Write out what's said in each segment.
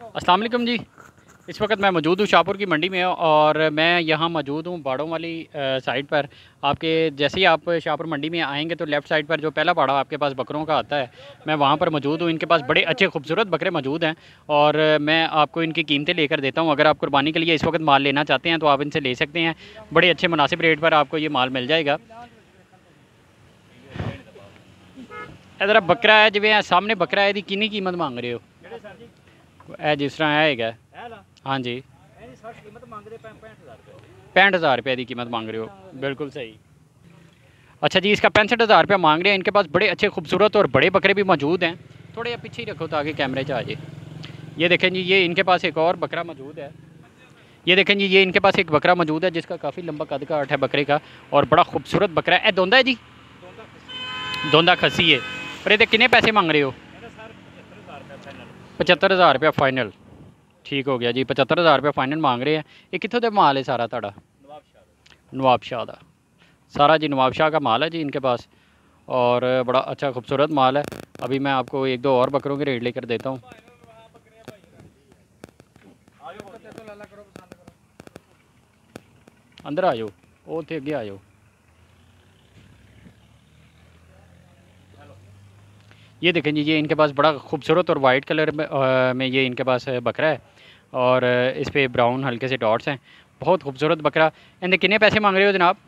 अस्सलाम वालेकुम जी। इस वक्त मैं मौजूद हूँ शाहपुर की मंडी में और मैं यहाँ मौजूद हूँ बाड़ों वाली साइड पर। आपके जैसे ही आप शाहपुर मंडी में आएंगे तो लेफ़्ट साइड पर जो पहला बाड़ा आपके पास बकरों का आता है, मैं वहाँ पर मौजूद हूँ। इनके पास बड़े अच्छे खूबसूरत बकरे मौजूद हैं और मैं आपको इनकी कीमतें लेकर देता हूँ। अगर आप कुर्बानी के लिए इस वक्त माल लेना चाहते हैं तो आप इनसे ले सकते हैं। बड़े अच्छे मुनासिब रेट पर आपको ये माल मिल जाएगा। इधर बकरा है जिवें सामने बकरा है, कितनी कीमत मांग रहे हो? जिस तरह है हाँ जी, 65,000 रुपये की कीमत मांग रहे हो, बिल्कुल सही। अच्छा जी, इसका 65,000 रुपया मांग रहे हैं। इनके पास बड़े अच्छे खूबसूरत और बड़े बकरे भी मौजूद हैं। थोड़े पीछे ही रखो ताकि कैमरे से आ जाए। ये देखें जी, ये इनके पास एक और बकरा मौजूद है। ये देखें जी, ये इनके पास एक बकरा मौजूद है जिसका काफ़ी लंबा कद का आठ है बकरे का और बड़ा खूबसूरत बकरा है। दोंदा है जी, दोंदा खसी है। पर ये कितने पैसे मांग रहे हो? 75,000 रुपया फाइनल। ठीक हो गया जी, 75,000 रुपये फाइनल मांग रहे हैं। ये कितों का माल है सारा ताड़ा? नवाबशाह का सारा जी, नवाबशाह का माल है जी इनके पास और बड़ा अच्छा खूबसूरत माल है। अभी मैं आपको एक दो और बकरों के रेट लेकर देता हूँ। अंदर आ जाओ, वो थे अगे आ जाओ। ये देखें जी, ये इनके पास बड़ा खूबसूरत और वाइट कलर में ये इनके पास बकरा है और इस पर ब्राउन हल्के से डॉट्स हैं। बहुत खूबसूरत बकरा। इनके कितने पैसे मांग रहे हो जनाब?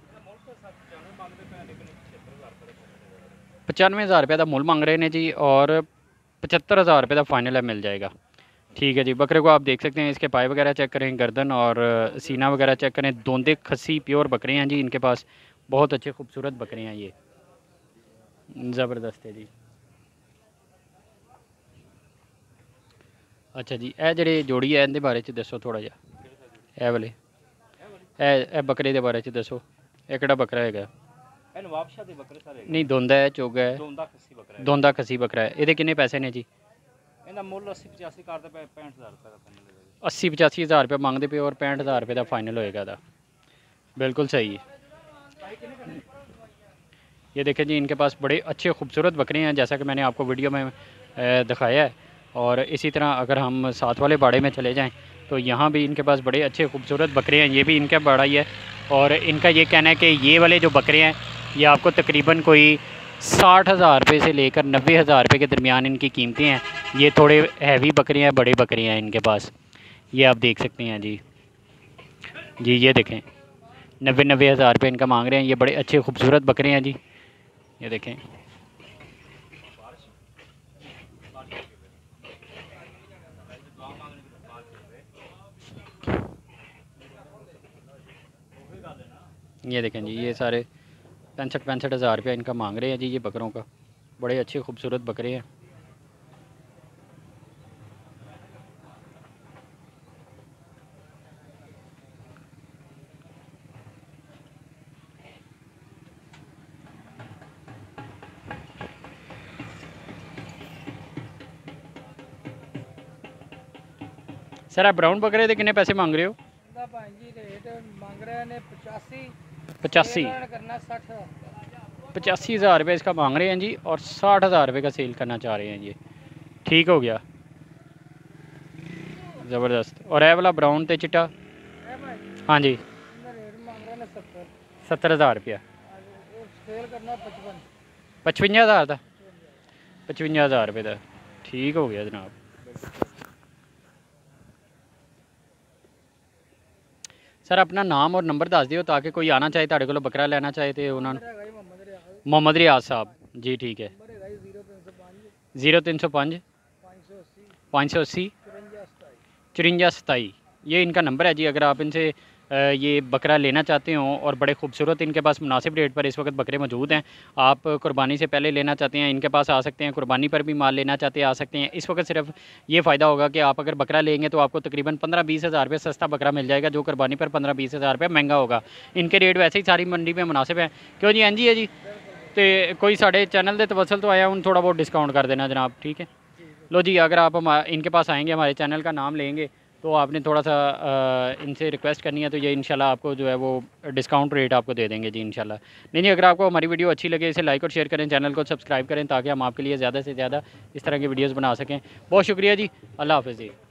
95,000 रुपये का मुल मांग रहे हैं जी और 75,000 रुपये का फाइनल है, मिल जाएगा। ठीक है जी, बकरे को आप देख सकते हैं। इसके पाए वगैरह चेक करें, गर्दन और सीना वगैरह चेक करें। दोंदे खस्सी प्योर बकरे हैं जी इनके पास। बहुत अच्छे खूबसूरत बकरे हैं ये, ज़बरदस्त है जी। अच्छा जी, ए जेह्ड़े जोड़ी है इनके बारे च दसो थोड़ा जा। ए वाले ए बकरे के बारे च दसो, ये केड़ा बकरा है? नवाबशाह दे बकरे सारे नहीं, दोंदा है, चोगा है, दोंदा खसी बकरा है। ये कितने पैसे ने जी? इहदा मुੱਲ 80-85 करदे पे 65,000 रुपये का फाइनल होएगा। 80-85 हज़ार रुपये मांगते पे और 65,000 रुपये का फाइनल होएगा था। बिल्कुल सही है। ये देखें जी, इनके पास बड़े अच्छे खूबसूरत बकरे हैं जैसा कि मैंने आपको वीडियो में दिखाया है। और इसी तरह अगर हम साथ वाले बाड़े में चले जाएं तो यहाँ भी इनके पास बड़े अच्छे खूबसूरत बकरे हैं। ये भी इनका बाड़ा ही है और इनका ये कहना है कि ये वाले जो बकरे हैं ये आपको तकरीबन कोई 60,000 रुपये से लेकर 90,000 रुपये के दरमियान इनकी कीमतें हैं। ये थोड़े हैवी बकरे हैं, बड़े बकरे हैं इनके पास, ये आप देख सकते हैं जी। जी ये देखें, 90,000 रुपये इनका मांग रहे हैं। ये बड़े अच्छे खूबसूरत बकरे हैं जी, ये देखें। ये देखें जी, ये सारे 65 हज़ार रुपया इनका मांग रहे हैं जी ये बकरों का। बड़े अच्छे खूबसूरत बकरे हैं। सर आप ब्राउन बकरे के कितने पैसे मांग रहे हो? 85,000 रुपये इसका मांग रहे हैं जी और 60,000 रुपये का सेल करना चाह रहे हैं जी। ठीक हो गया, ज़बरदस्त। और ये वाला ब्राउन तो चिट्टा? हाँ जी, 70,000 रुपया। 55,000 था, 55,000 रुपये का। ठीक हो गया जनाब। सर अपना नाम और नंबर दस दियो ताकि कोई आना चाहे तुहाडे कोलों बकरा लेना चाहे तो उन्होंने। मोहम्मद रियाज साहब जी, ठीक है। 0305 580 54 27, ये इनका नंबर है जी। अगर आप इनसे ये बकरा लेना चाहते हो और बड़े खूबसूरत इनके पास मुनासिब रेट पर इस वक्त बकरे मौजूद हैं, आप कुर्बानी से पहले लेना चाहते हैं इनके पास आ सकते हैं। कुर्बानी पर भी माल लेना चाहते हैं आ सकते हैं। इस वक्त सिर्फ ये फ़ायदा होगा कि आप अगर बकरा लेंगे तो आपको तकरीबन 15-20 हज़ार रुपये सस्ता बकरा मिल जाएगा, जो कुर्बानी पर 15-20 हज़ार रुपये महंगा होगा। इनके रेट वैसे ही सारी मंडी में मुनासिब है। क्यों जी? एन जी है जी, तो कोई साढ़े चैनल के तवसल तो आया उन थोड़ा बहुत डिस्काउंट कर देना जनाब, ठीक है। लो जी, अगर आप इनके पास आएँगे, हमारे चैनल का नाम लेंगे तो आपने थोड़ा सा इनसे रिक्वेस्ट करनी है तो ये इंशाल्लाह आपको जो है वो डिस्काउंट रेट आपको दे देंगे जी इंशाल्लाह। नहीं, अगर आपको हमारी वीडियो अच्छी लगे इसे लाइक और शेयर करें, चैनल को सब्सक्राइब करें ताकि हम आपके लिए ज़्यादा से ज़्यादा इस तरह की वीडियोज़ बना सकें। बहुत शुक्रिया जी, अल्लाह हाफ़िज़ जी।